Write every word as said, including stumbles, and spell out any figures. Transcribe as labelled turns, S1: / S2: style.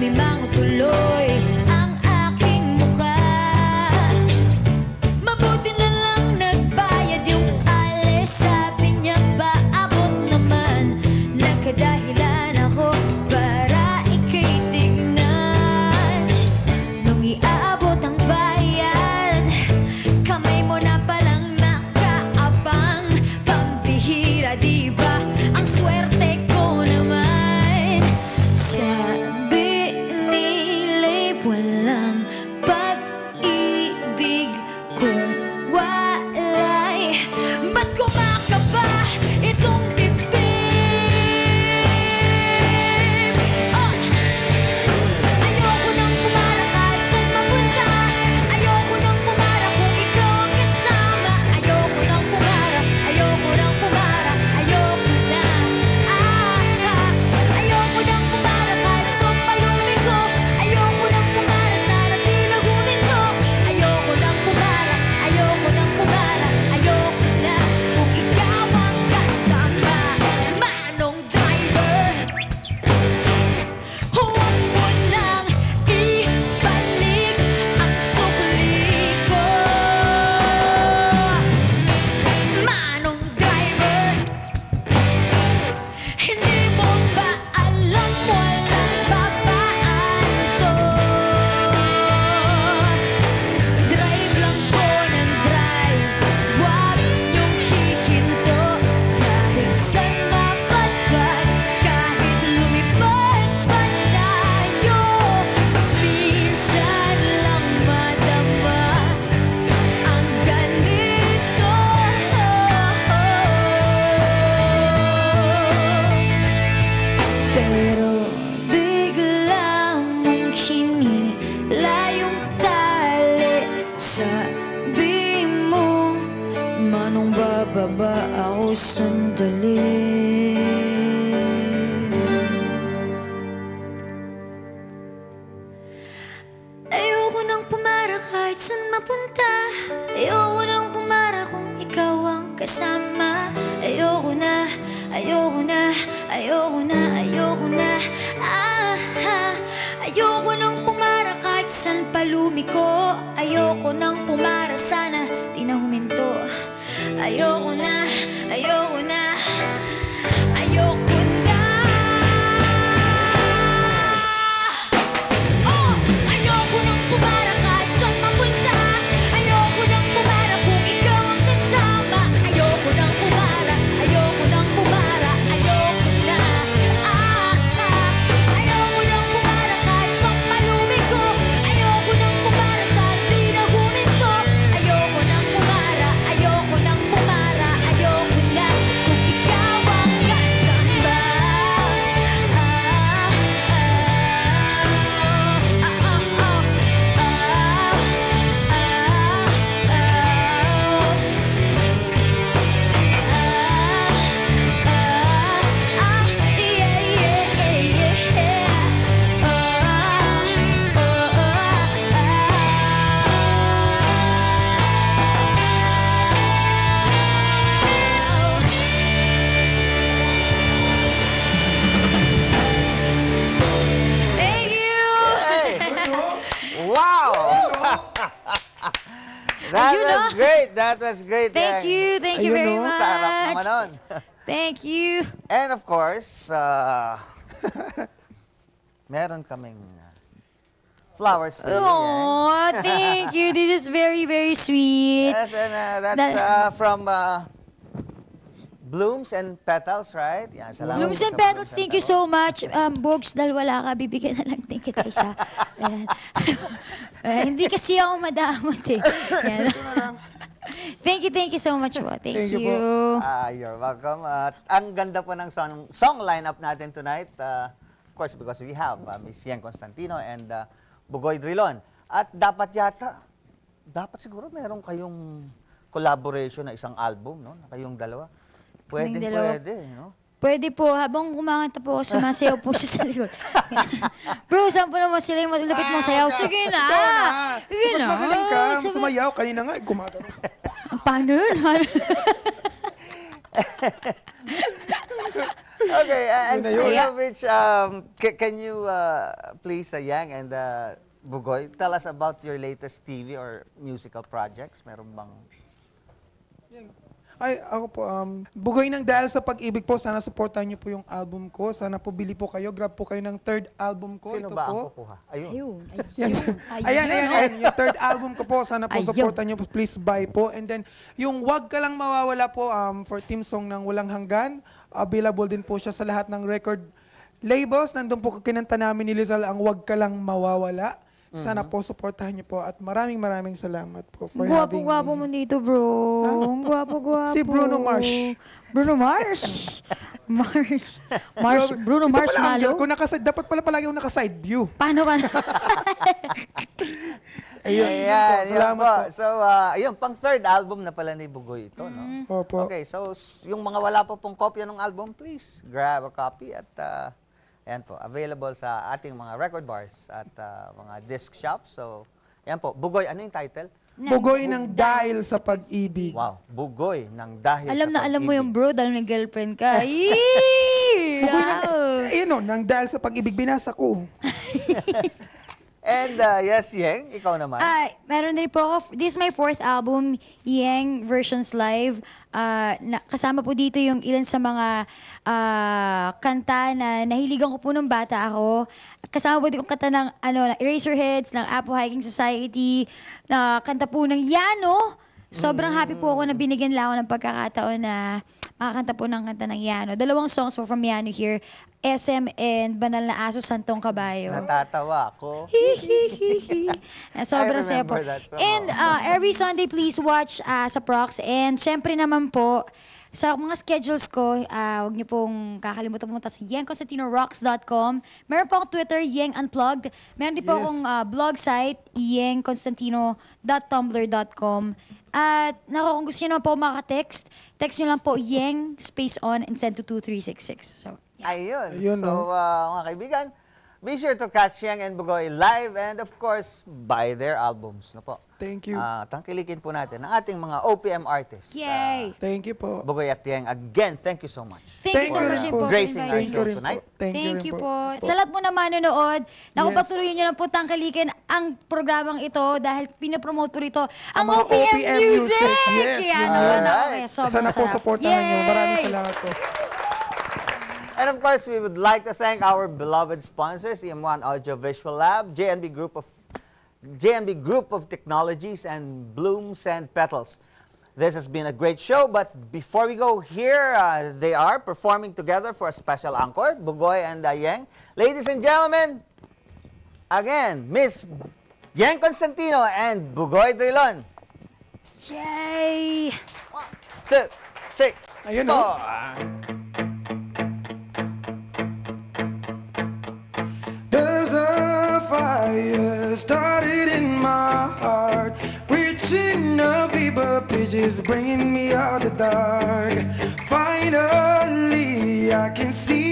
S1: lumimango tuloy ang aking mukha. Mabuti na lang nagbayad yung alis. Sabi niya paabot naman. Nagkadahilan ako para ika'y tignan. Nung iaabot ang bayad, kamay mo na palang nakaabang. Pampihira, diba? Ang swerte ko naman. Sabi nila'y walang pag-ibig kung walay. Ba't kumakaba itong dibdib? Oh! Ayoko nang pumara kahit saan mapunta. Ayoko nang pumara kung ikaw ang kasama. Ayoko nang pumara, ayoko nang pumara, ayoko na. Ah, ah. Ayoko nang pumara kahit saan palumi ko. Ayoko nang pumara, sana di na huminto. Ayoko nang pumara, ayoko nang pumara, ayoko na. Kung ikaw ang kasama, manong driver, huwag mo nang ibalik ang sukli ko. Manong driver, hindi mo ba alam walang babaan to? Drive lang po ng drive, huwag niyong hihinto. Kahit saan mapadpad, kahit lumipad pa tayo, minsan lang madama ang ganito. Pero bigla mong hinila yung tali. Sabi mo, manong bababa ako sandali. Ayoko nang pumara kahit saan mapunta. Ayoko nang pumara kung ikaw ang kasama. Ayoko na, ayoko na, ayoko na, ayoko na. Ah, ah. Ayoko nang pumara kahit saan palumiko. Ayoko nang pumara, sana di na huminto. Ayoko na, ayoko na, ayoko na. Oh! Ayoko nang pumara kahit saan mapunta. Ayoko nang pumara kung ikaw ang kasama. Ayoko nang pumara, ayoko nang pumara, ayoko na. Ah, ah. Ayoko nang pumara kahit saan palumi ko. Ayoko nang pumara, sana di na huminto. Ayoko nang pumara, ayoko nang pumara, ayoko na. Kung ikaw ang kasama. Ah, ah, ah, ah, ah, Thank you!
S2: Wow! That
S1: Ayun,
S2: was
S1: ah.
S2: great. That was great.
S1: Thank
S2: Yang.
S1: you, thank you
S2: Ayun,
S1: very
S2: oh, sarap naman
S1: much.
S2: nun.
S1: Thank you.
S2: And of course, uh, meron kaming uh, flowers for you. Yang.
S1: Oh, thank you. This is very, very sweet.
S2: Yes, and uh, that's
S1: That-
S2: uh, from uh, Blooms and Petals, right? Yan, salamat
S1: Blooms
S2: po
S1: and
S2: sa
S1: Petals, thank you so much. Um, Bogs, dahil wala ka, bibigyan na lang din kita isa. Ayan. Eh, hindi kasi ako madamot eh. Ayan. Thank you, thank you so much po. Thank,
S3: Thank you
S1: you.
S3: po.
S2: Ah, you're welcome. At ang ganda po ng song, song lineup natin tonight. Uh, of course, because we have uh, Miss Yen Constantino and uh, Bugoy Drilon. At dapat yata, dapat siguro meron kayong collaboration na isang album, no? Na kayong dalawa. Pwede,
S1: Kaming dalawa.
S2: pwede, no?
S1: Pwede po, habang kumakanta po ako, sumasayaw po siya sa likod. Bro, saan po naman sila yung malulupit mong sayaw? Sige na!
S3: Ikaw na!
S1: Sige
S3: Mas
S1: na!
S3: magaling ka.
S1: Sige.
S3: Sumayaw. Kanina nga, eh, gumagano.
S1: Paano yun?
S2: Okay, and
S3: Yun na yun.
S2: speaking of which, um, ca- can you uh, please, uh, Yang and uh, Bugoy, tell us about your latest T V or musical projects? Meron bang...
S3: Ay, ako po, um, Bugoy ng Dahil sa Pag-ibig po, sana supportan niyo po yung album ko. Sana po bili po kayo, grab po kayo ng third album ko.
S2: Sino
S3: Ito
S2: ba
S3: po.
S2: ang kukuha? Ayun.
S1: Ayun.
S3: Yan.
S1: Ayun.
S3: Ayan, ayan, ayan. Yung third album ko po, sana po
S1: Ayun.
S3: supportan niyo po, please buy po. And then, yung Wag Ka Lang Mawawala po, um, for team song ng Walang Hanggan, available din po siya sa lahat ng record labels. Nandun po kinanta namin ni Lizal ang Wag Ka Lang Mawawala. Sana po supportahan niyo po at maraming maraming salamat po for having
S1: Gwapo-gwapo mo
S3: me.
S1: dito, bro. Ang Gwapo-gwapo.
S3: Si Bruno Mars.
S1: Bruno Mars? Mars. Mars. Bruno
S3: Ito
S1: Mars
S3: pala, Angel,
S1: Malo?
S3: kung nakaside, dapat pala palagi yung naka-side view.
S1: Paano ka?
S3: Ayun,
S2: Ayan,
S3: yun po.
S2: yun
S3: Salamat
S2: po.
S3: po.
S2: So, uh, ayun, pang third album na pala ni Bugoy ito, no?
S3: Opo.
S2: Okay, so s- yung mga wala pa pong kopya ng album, please grab a copy at uh, ayan po, available sa ating mga record bars at uh, mga disc shops. So, ayan po. Bugoy, ano yung title?
S3: Bugoy ng Dahil sa Pag-ibig.
S2: Wow, Bugoy ng Dahil
S1: Alam
S2: sa
S1: na alam mo
S2: Pag-ibig.
S1: yung bro dahil may girlfriend ka. Yee!
S3: Bugoy ng,
S1: Wow.
S3: ayun o, ng Dahil sa Pag-ibig, binasa ko.
S2: And uh, yes, Yeng, ikaw naman.
S1: Ah, meron din po ako. This is my fourth album, Yang Versions Live. Ah, na, kasama po dito yung ilan sa mga ah, kanta na nahiligan ko po nung bata ako. Kasama po dito yung kanta ng ano, na Eraserheads, ng Apo Hiking Society, na kanta po ng Yano. Sobrang happy po ako na binigyan lang ako ng pagkakataon na makakanta po ng kanta ng Yano. Dalawang songs po from Yano here. S M and Banal na Aso, Santong Kabayo.
S2: Natatawa ako.
S1: Hihihihi. Na sobrang
S2: I
S1: saya po.
S2: remember that song.
S1: And uh, every Sunday, please watch uh, sa Prox. And syempre naman po, sa mga schedules ko, uh, huwag niyo pong kakalimutan pumunta sa yeng constantino rocks dot com. Meron po akong Twitter, Yeng Unplugged. Meron din po
S3: Yes.
S1: akong uh, blog site, yeng constantino dot tumblr dot com. At naku, kung gusto niyo naman po makatext, text niyo lang po Yeng space on and send to two three six six. So, yeah.
S2: Ayun.
S3: Ayun,
S2: so, uh, mga kaibigan, be sure to catch Yang and Bugoy live and of course, buy their albums. No po.
S3: Thank you.
S2: Ah, tangkilikin po natin ang ating mga O P M artists.
S1: Yay!
S3: Thank you po.
S2: Ah, Bugoy at Yang, again, thank you so much.
S1: Thank,
S3: Thank
S1: you so
S3: you
S1: much
S3: rin
S1: din
S3: po.
S1: po for
S2: Gracing our
S1: inviting
S3: Thank
S2: show
S3: you rin po.
S2: tonight.
S3: Thank,
S1: Thank
S3: rin
S1: you
S3: po.
S1: po. Sa lahat mo na manonood, naku,
S3: Yes.
S1: patuloy nyo lang po tangkilikin ang programang ito dahil pinapromote po rito ang,
S3: mga
S1: O P M,
S3: O P M
S1: Music!
S3: music. Yes,
S1: Kaya
S3: yun
S1: naman
S2: yun.
S1: ako,
S2: Alright.
S1: eh, sobrang
S3: Sana po
S1: sarap.
S3: supportahan nyo. Maraming
S1: Yay!
S3: salamat po.
S2: And of course, we would like to thank our beloved sponsors, E M one Audio Visual Lab, J N B Group of J N B Group of Technologies, and Blooms and Petals. This has been a great show, but before we go here, uh, they are performing together for a special encore, Bugoy and uh, Yeng. Ladies and gentlemen, again, Miss Yeng Constantino and Bugoy Drilon.
S1: Yay!
S2: Two, three,
S3: Ayun,
S2: four.
S3: There's a fire started in my heart, reaching a fever pitch, is bringing me out the dark. Finally, I can see